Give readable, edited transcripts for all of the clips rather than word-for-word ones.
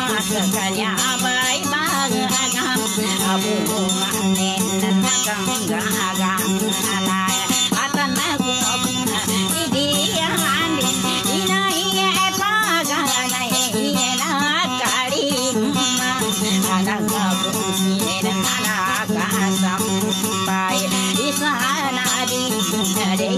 kanya bai bagam abu manen nakang gagam alay atana ko idi andi inai paganai ena kari ananga busin anaka sampai isana di dei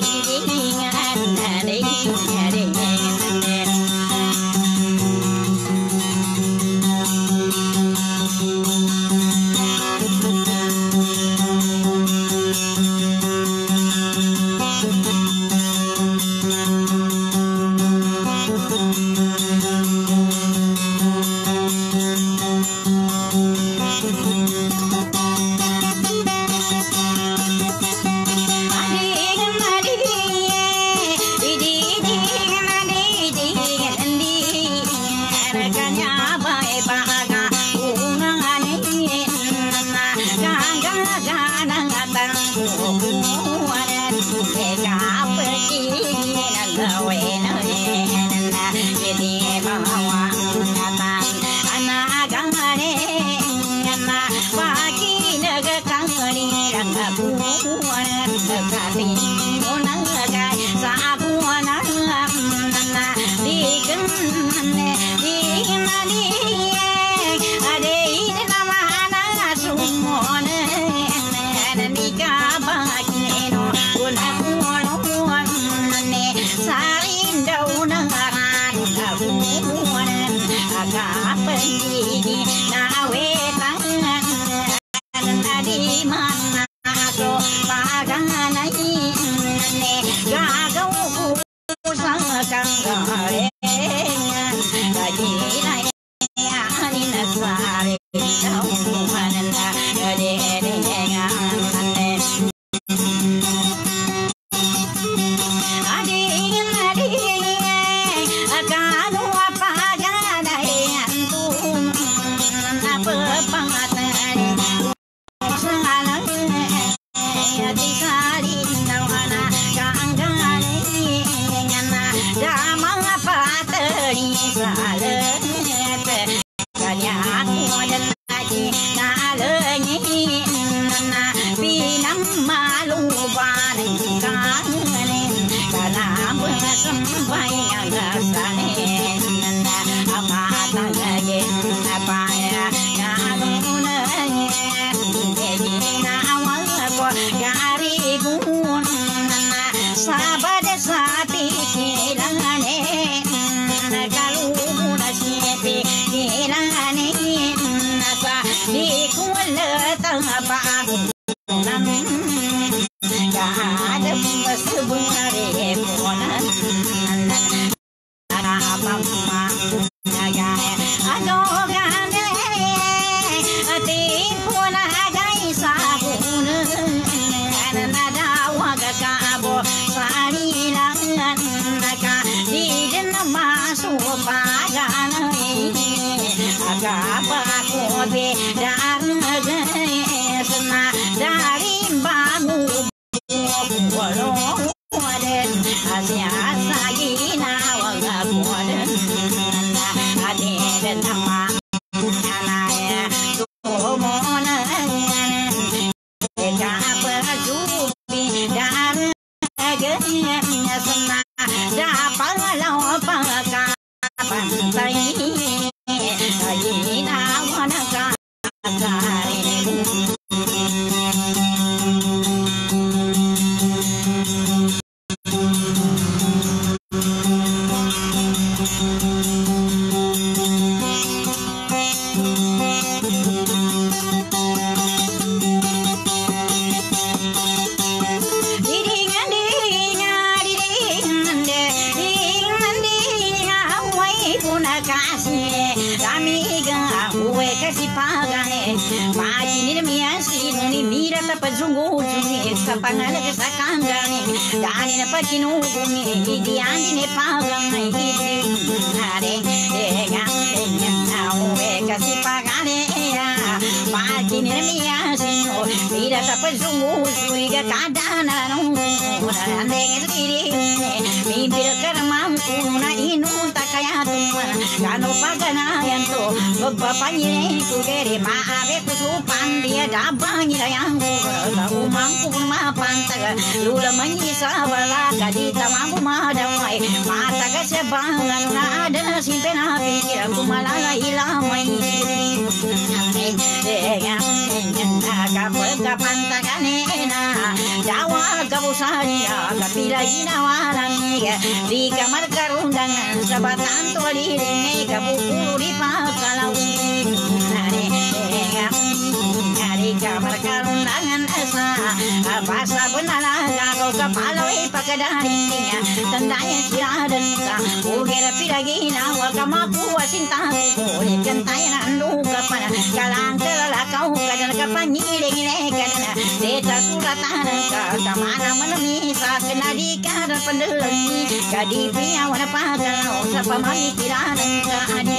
bapaknya ku dere maabe ku supan dia dabangi yang ku mampu mapan taga lula menyisa bala kadita mampu madawai mata ka sebangan na ada simpen api aku malah ilamai kapan taganena jawa kabusaria kapila ginawalan di kamar karundangan sabatan toliring kabukuru di pakalau di kamar karundangan esa bahasa benalaga kau kapaloi pakadaringnya tandanya siradan ugera piragina wakamaku wasinta kulit kentayan andu kapan kalang telala kau kadan kapanyiring kadana deta suratan kamana menemui sakna di kadar pendeleng kadi pria wana pakal sapa mami kiranan adi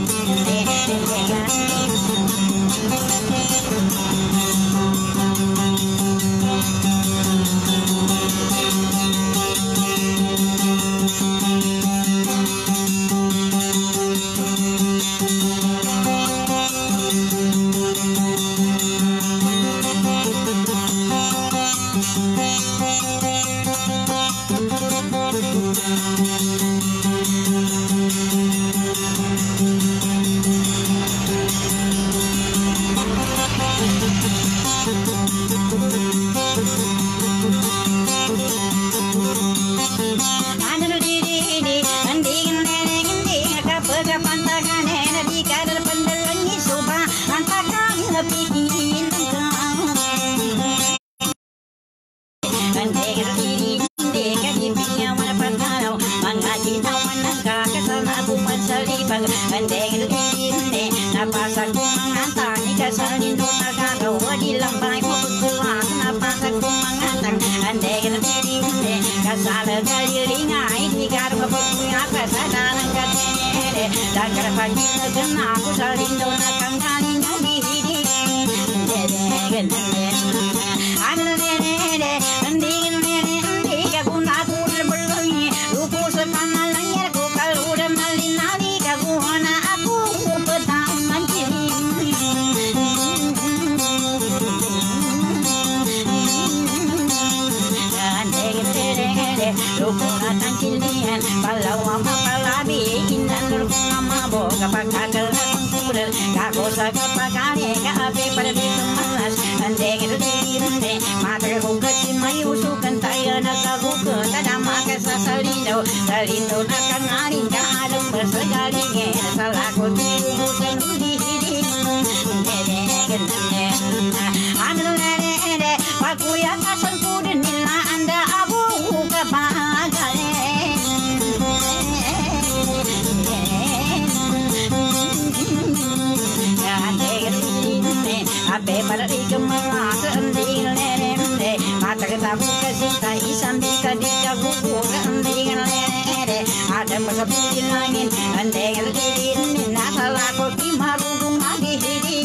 Salindo nakang aring kaadong bersegaling salah ko tiusan udihidi anu nene pakuya kasan kudin nila anda abu kapagale ape pada ikemala sendiri nene mata ketabu kasita isambi kadika kuku sendiri ada masapin langit andai diri nasalah kau kimarung lagi diri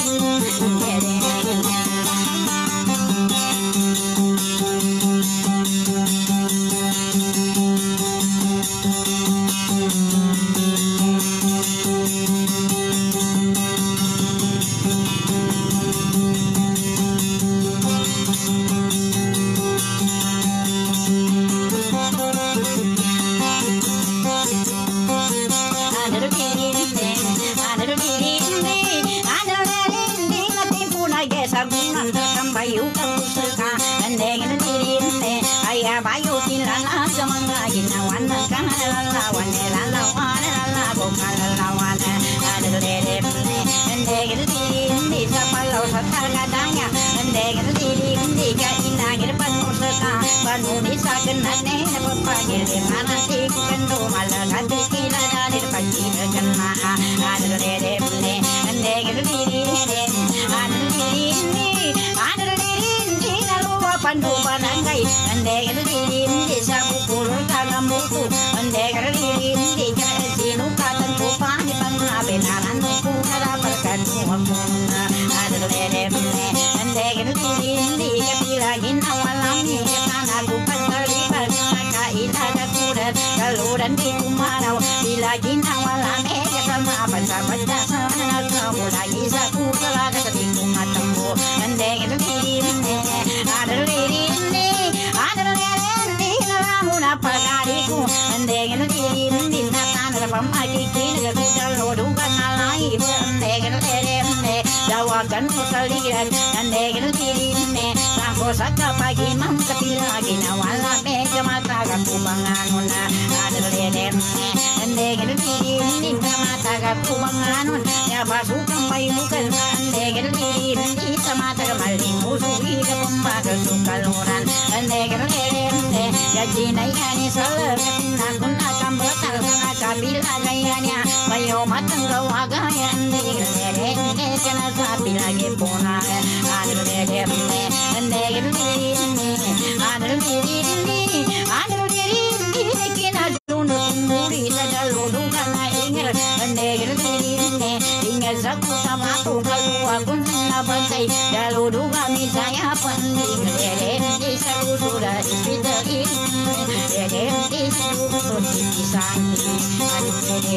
bayu kamu suka andeng diri ayah bayu tilang semangga ginawan kan lawan lawan bukan lawan ada dere andeng diri siapa lau satar kadangnya andeng diri kaina depan suka banu bisa kenane pagi mana sih kendo malah kati kila dari pagi kena ada dere andeng diri pandu panangai andai diri di sabu puluh tanam buku andai diri di sinu katan kupang di pangabe naran buku nara perkatu aku ada lele andai diri di kapilagin awalami tanah kupan kali berkaka ita kudat kaluran di kumarau bilagin awalami sama baca baca sana kau lagi saku telaga ketikung matembu Andeng itu diri ada diri ada diri namun apa kariku Andeng itu diri natan pemaki kini kuda lodu kanalai Andeng itu diri dawakan musaliran Andeng itu diri sangko saka pagi mam kapilagi nawala meja mata kaku banganun ada diri Andeng itu diri mata kaku banganun ya basukan payukan Andeng itu diri sama terkembali musuh ke pembaga sukaluran Andeng itu diri ya jinayani salah nakun akan bertal kabila gayanya bayo matang gawagaya Andeng itu diri kena sapi lagi puna ada diri Andeng itu diri ada diri kena dunu muri sadalu kana ingat Andeng itu diri ingat saku sama aku kalau aku nabantai dalu duga misaya panding diri salu sudah istri diri salu kisah aduh diri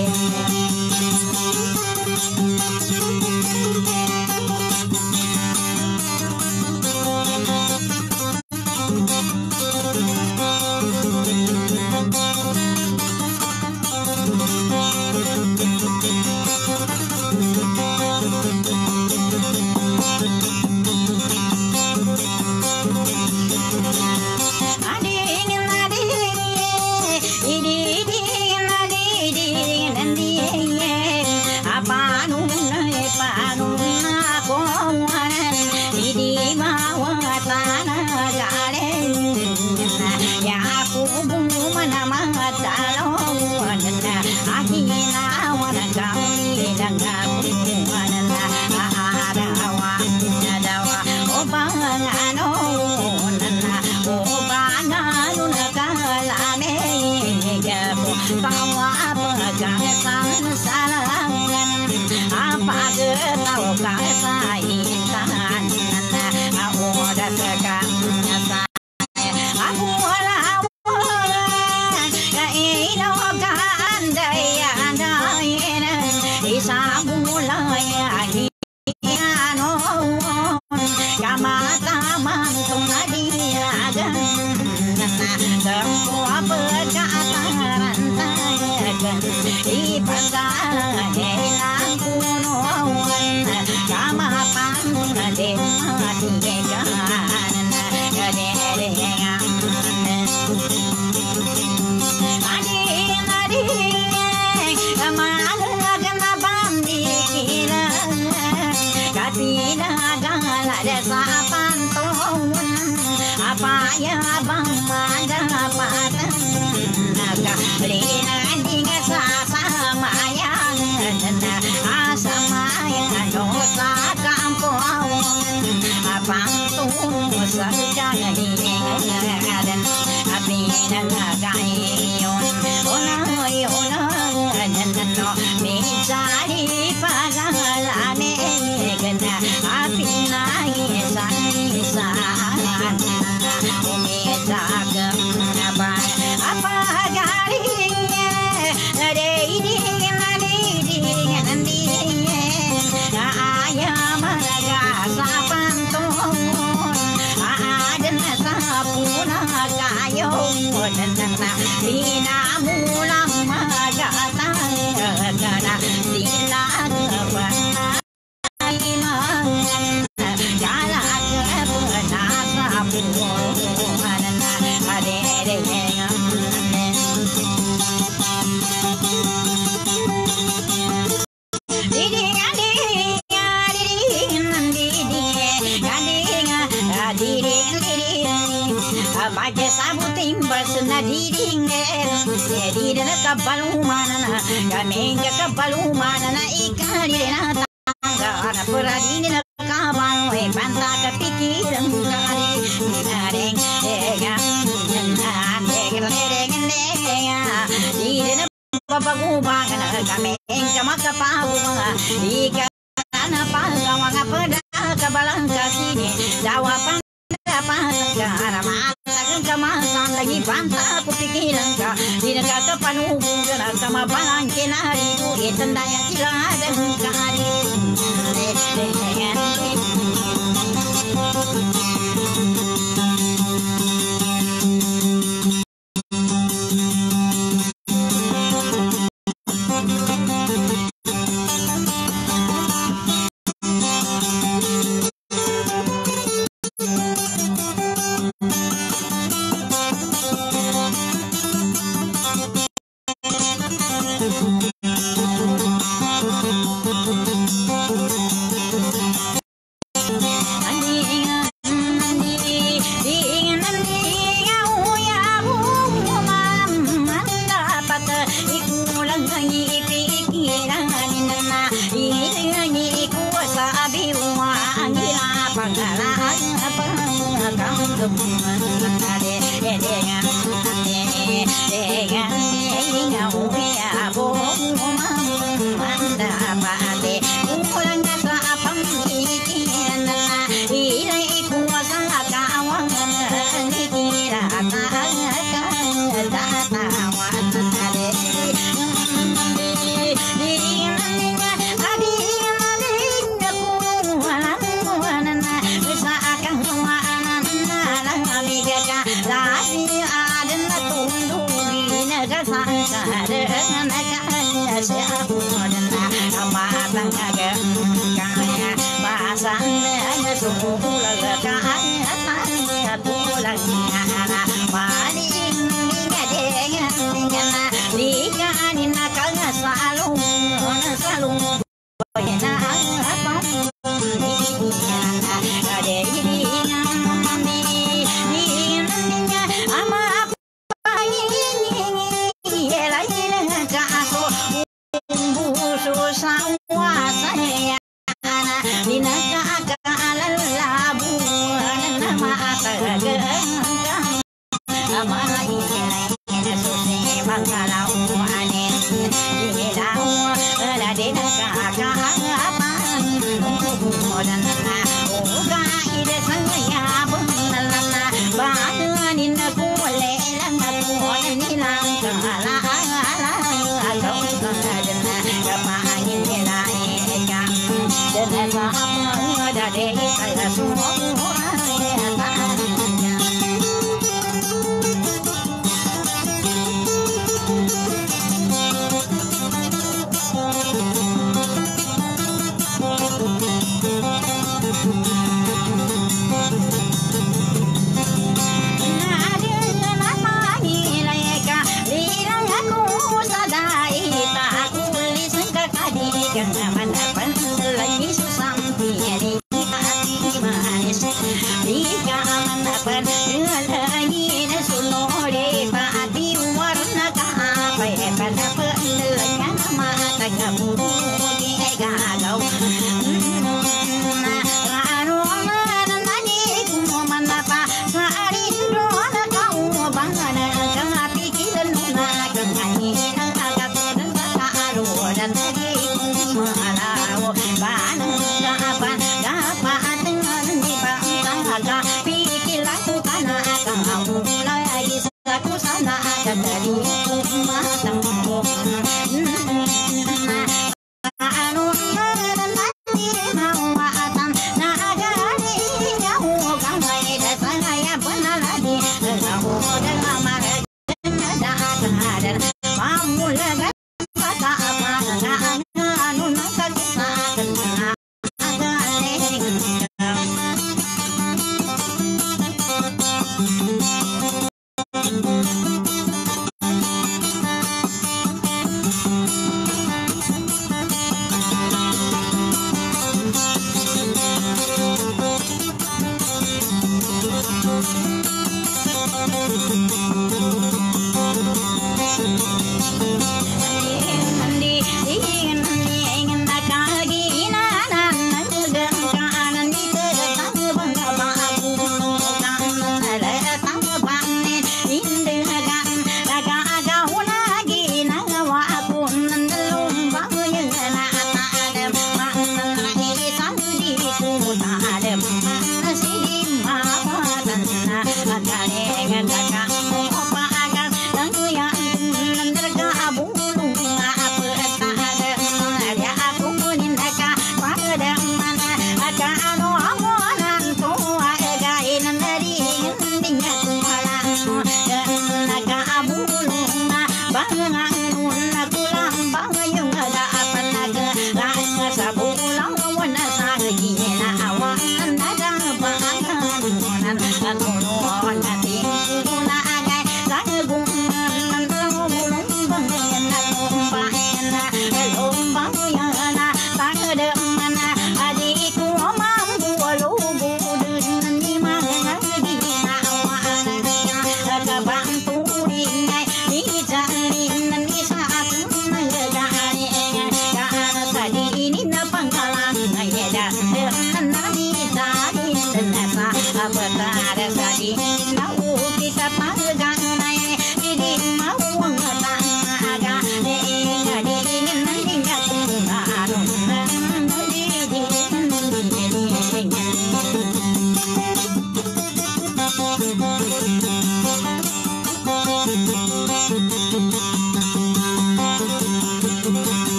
ini na pangkalan ngaya dah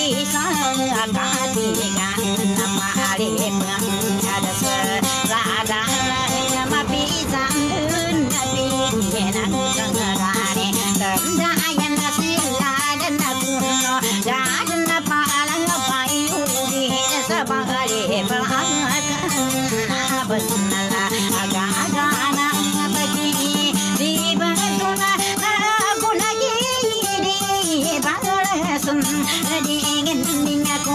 bisa katiga nama lemang ada serada nama bisa nabi nang kangarane tendayan sila dan kuno dan palang payu di sabagale bahkan benala aga-aga nang bagi di batuna aku lagi di balasun di ingin aku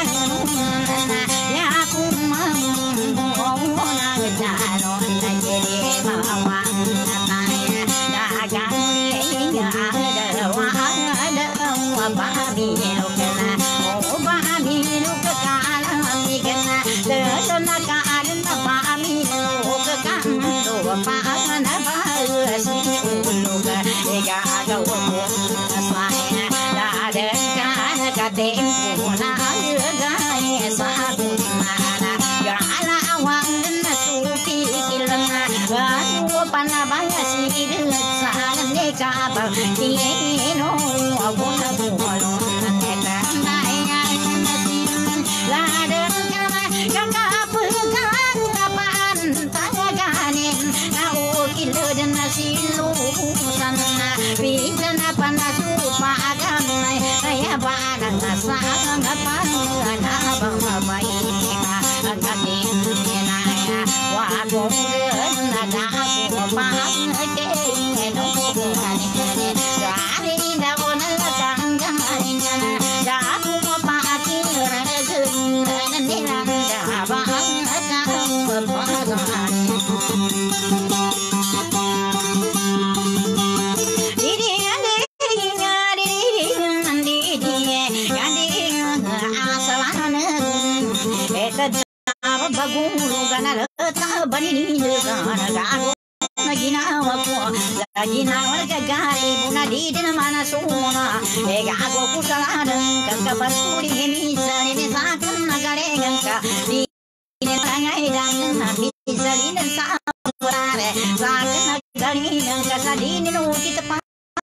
ya aku mau nang jadi mawang tanya dagang dia ada babi lukana oh babi lukana mikana desana kaadan babi lukana paana basi uluga ega agawo asmaya dadan kana katem puna gaya sabuna ya ala awang nasupi kilana anu panabaya sidil saane kaba tieno awona bualo neta naya nasin ladan kana kakapukan kapan tagaganin na ukilo dan nasilu sana bidan panasupa agamay kaya banang nasang panana babae agatin naya wa ko na ako pangke no bukan dari daw na tanggain da ako paakir na nilang da ba bagong ganal ta banini gana gago ginawa ko ginawa gagari buna di din mana suna gago ko saladan kakabasuri hemisa ni sakan nagarengan ka di nangay dan misalin sa purare sakan nagarengan ka sa di no kita pa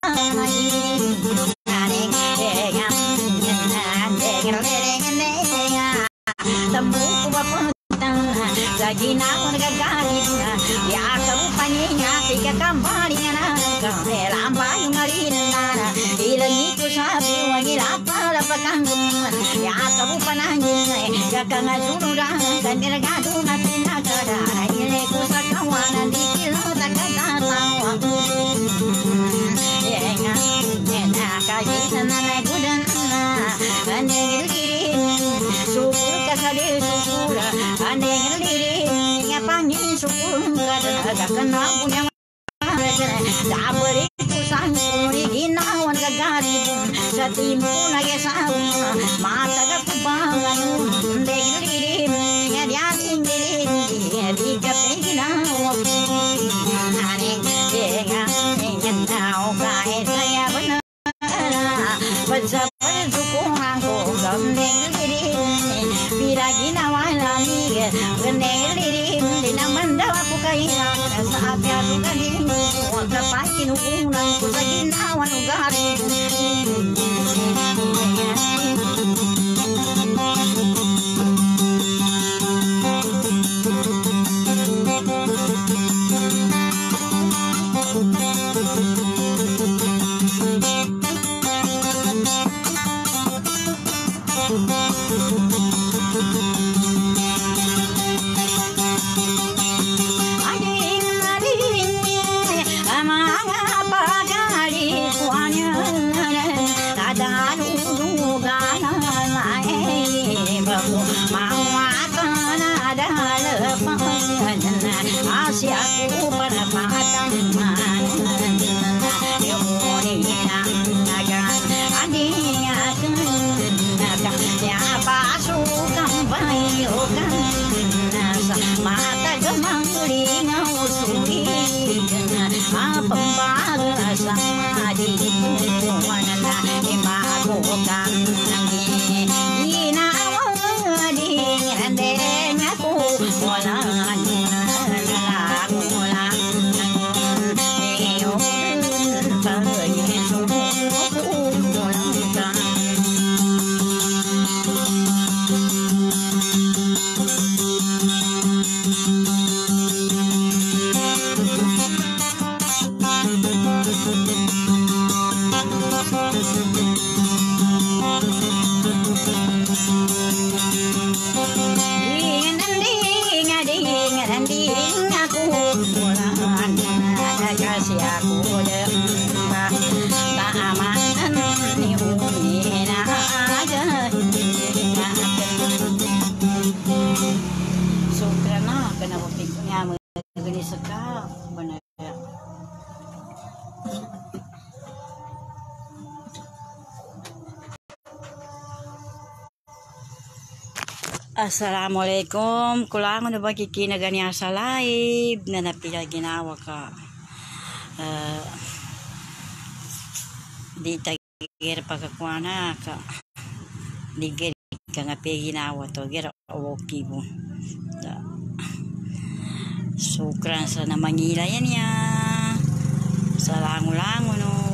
Ginawa nagagalit na Yaka mo paninya Tika kambali na Lampa yung narinan na Ilangi ko sabi Huwag ilapa Lapakangguman Yaka mo panangin Yaka nga sunuran Kanilagado na pinagada Ile ko sa kawanan Di kilo takatatawa Yenga Yenga Kajitan na nagudan na Kanilgirin Sukul kasali sukula Kanilgirin Pangin sukul kadang-kadang punya dabari kusan suri ginawan gagaribun sa timpo nagesawin mata kakubangan degilirim yadiating dilim di kapiginawa ane denga tao kahit saya benar bersama sukungan ko degilirim bila ginawa lami degilirim naman daw ako kaya sa atin galing huwag na pa kinukunan ko sa ginawa ng galing Aku pada patang yang Assalamualaikum. Kulangon na ba kikinaganiya sa live na napila ginawa ka. Di tagir pagkakuana ka. Di gir ka nga ginawa to. Gira awoki mo. Sukran sa namangila yan ya. Sa lango-lango no.